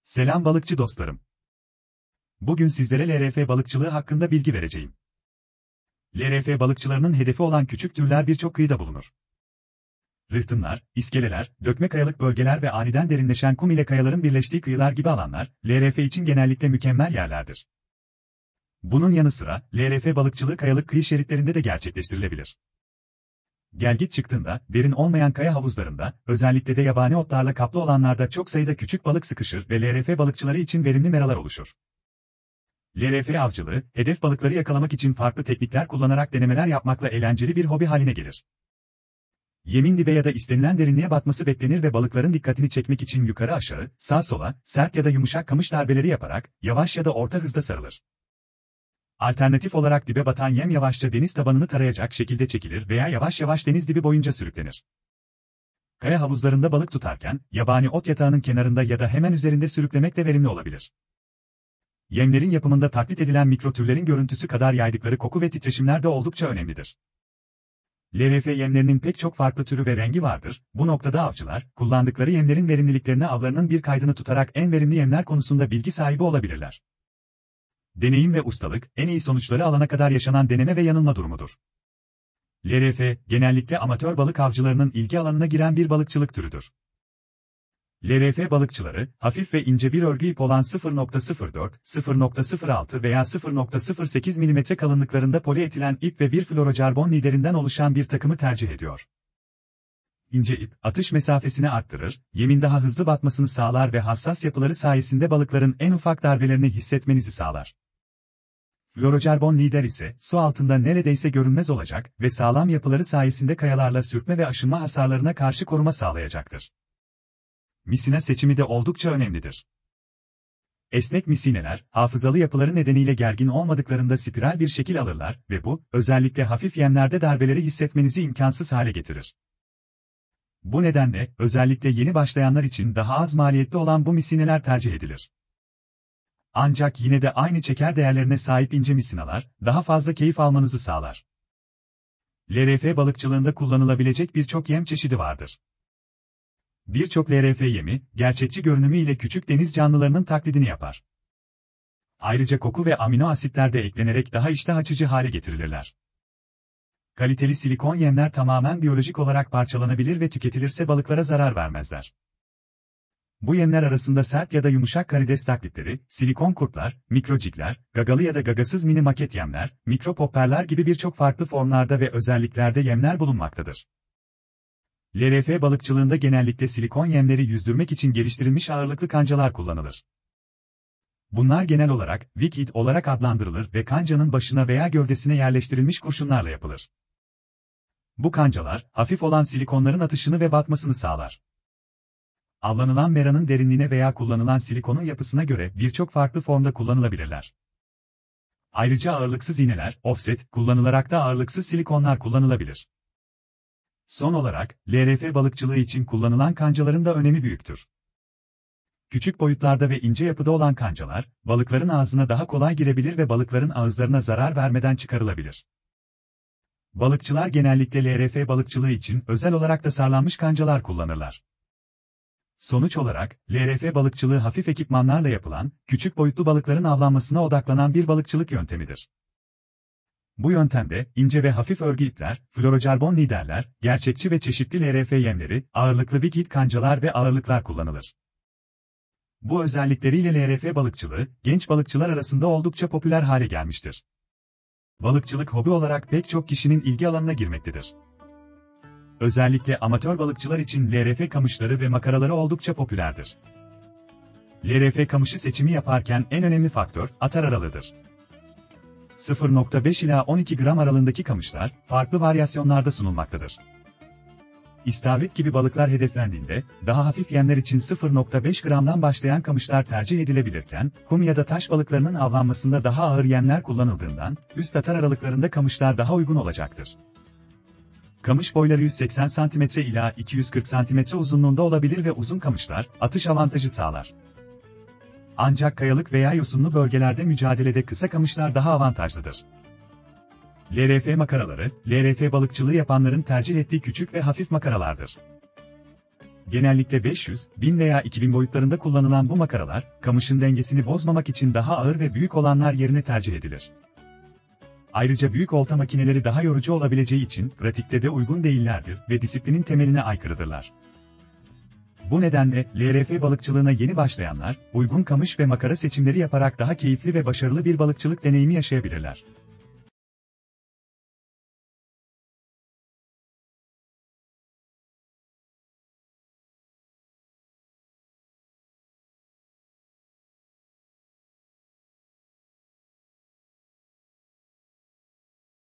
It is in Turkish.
Selam balıkçı dostlarım. Bugün sizlere LRF balıkçılığı hakkında bilgi vereceğim. LRF balıkçılarının hedefi olan küçük türler birçok kıyıda bulunur. Rıhtımlar, iskeleler, dökme kayalık bölgeler ve aniden derinleşen kum ile kayaların birleştiği kıyılar gibi alanlar, LRF için genellikle mükemmel yerlerdir. Bunun yanı sıra, LRF balıkçılığı kayalık kıyı şeritlerinde de gerçekleştirilebilir. Gelgit çıktığında, derin olmayan kaya havuzlarında, özellikle de yabani otlarla kaplı olanlarda çok sayıda küçük balık sıkışır ve LRF balıkçıları için verimli meralar oluşur. LRF avcılığı, hedef balıkları yakalamak için farklı teknikler kullanarak denemeler yapmakla eğlenceli bir hobi haline gelir. Yemin dibe ya da istenilen derinliğe batması beklenir ve balıkların dikkatini çekmek için yukarı aşağı, sağa sola, sert ya da yumuşak kamış darbeleri yaparak, yavaş ya da orta hızda sarılır. Alternatif olarak dibe batan yem yavaşça deniz tabanını tarayacak şekilde çekilir veya yavaş yavaş deniz dibi boyunca sürüklenir. Kaya havuzlarında balık tutarken, yabani ot yatağının kenarında ya da hemen üzerinde sürüklemek de verimli olabilir. Yemlerin yapımında taklit edilen mikro türlerin görüntüsü kadar yaydıkları koku ve titreşimler de oldukça önemlidir. LRF yemlerinin pek çok farklı türü ve rengi vardır. Bu noktada avcılar, kullandıkları yemlerin verimliliklerine avlarının bir kaydını tutarak en verimli yemler konusunda bilgi sahibi olabilirler. Deneyim ve ustalık, en iyi sonuçları alana kadar yaşanan deneme ve yanılma durumudur. LRF, genellikle amatör balık avcılarının ilgi alanına giren bir balıkçılık türüdür. LRF balıkçıları, hafif ve ince bir örgü ip olan 0.04, 0.06 veya 0.08 mm kalınlıklarında polietilen ip ve bir fluorokarbon liderinden oluşan bir takımı tercih ediyor. İnce ip, atış mesafesini arttırır, yemin daha hızlı batmasını sağlar ve hassas yapıları sayesinde balıkların en ufak darbelerini hissetmenizi sağlar. Fluorokarbon lider ise, su altında neredeyse görünmez olacak ve sağlam yapıları sayesinde kayalarla sürtme ve aşınma hasarlarına karşı koruma sağlayacaktır. Misina seçimi de oldukça önemlidir. Esnek misineler, hafızalı yapıları nedeniyle gergin olmadıklarında spiral bir şekil alırlar ve bu, özellikle hafif yemlerde darbeleri hissetmenizi imkansız hale getirir. Bu nedenle, özellikle yeni başlayanlar için daha az maliyetli olan bu misineler tercih edilir. Ancak yine de aynı çeker değerlerine sahip ince misinalar, daha fazla keyif almanızı sağlar. LRF balıkçılığında kullanılabilecek birçok yem çeşidi vardır. Birçok LRF yemi, gerçekçi görünümü ile küçük deniz canlılarının taklidini yapar. Ayrıca koku ve amino asitler de eklenerek daha iştah açıcı hale getirilirler. Kaliteli silikon yemler tamamen biyolojik olarak parçalanabilir ve tüketilirse balıklara zarar vermezler. Bu yemler arasında sert ya da yumuşak karides taklitleri, silikon kurtlar, mikrocikler, gagalı ya da gagasız mini maket yemler, mikropopperler gibi birçok farklı formlarda ve özelliklerde yemler bulunmaktadır. LRF balıkçılığında genellikle silikon yemleri yüzdürmek için geliştirilmiş ağırlıklı kancalar kullanılır. Bunlar genel olarak Wicked olarak adlandırılır ve kancanın başına veya gövdesine yerleştirilmiş kurşunlarla yapılır. Bu kancalar, hafif olan silikonların atışını ve batmasını sağlar. Avlanılan meranın derinliğine veya kullanılan silikonun yapısına göre birçok farklı formda kullanılabilirler. Ayrıca ağırlıksız iğneler, offset, kullanılarak da ağırlıksız silikonlar kullanılabilir. Son olarak, LRF balıkçılığı için kullanılan kancaların da önemi büyüktür. Küçük boyutlarda ve ince yapıda olan kancalar, balıkların ağzına daha kolay girebilir ve balıkların ağızlarına zarar vermeden çıkarılabilir. Balıkçılar genellikle LRF balıkçılığı için özel olarak tasarlanmış kancalar kullanırlar. Sonuç olarak, LRF balıkçılığı hafif ekipmanlarla yapılan, küçük boyutlu balıkların avlanmasına odaklanan bir balıkçılık yöntemidir. Bu yöntemde, ince ve hafif örgü ipler, fluorokarbon liderler, gerçekçi ve çeşitli LRF yemleri, ağırlıklı Wicked kancalar ve ağırlıklar kullanılır. Bu özellikleriyle LRF balıkçılığı, genç balıkçılar arasında oldukça popüler hale gelmiştir. Balıkçılık hobi olarak pek çok kişinin ilgi alanına girmektedir. Özellikle amatör balıkçılar için LRF kamışları ve makaraları oldukça popülerdir. LRF kamışı seçimi yaparken en önemli faktör, atar aralığıdır. 0.5 ila 12 gram aralığındaki kamışlar, farklı varyasyonlarda sunulmaktadır. İstavrit gibi balıklar hedeflendiğinde, daha hafif yemler için 0.5 gramdan başlayan kamışlar tercih edilebilirken, kum ya da taş balıklarının avlanmasında daha ağır yemler kullanıldığından, üst atar aralıklarında kamışlar daha uygun olacaktır. Kamış boyları 180 cm ila 240 cm uzunluğunda olabilir ve uzun kamışlar, atış avantajı sağlar. Ancak kayalık veya yosunlu bölgelerde mücadelede kısa kamışlar daha avantajlıdır. LRF makaraları, LRF balıkçılığı yapanların tercih ettiği küçük ve hafif makaralardır. Genellikle 500, 1000 veya 2000 boyutlarında kullanılan bu makaralar, kamışın dengesini bozmamak için daha ağır ve büyük olanlar yerine tercih edilir. Ayrıca büyük olta makineleri daha yorucu olabileceği için pratikte de uygun değillerdir ve disiplinin temeline aykırıdırlar. Bu nedenle, LRF balıkçılığına yeni başlayanlar, uygun kamış ve makara seçimleri yaparak daha keyifli ve başarılı bir balıkçılık deneyimi yaşayabilirler.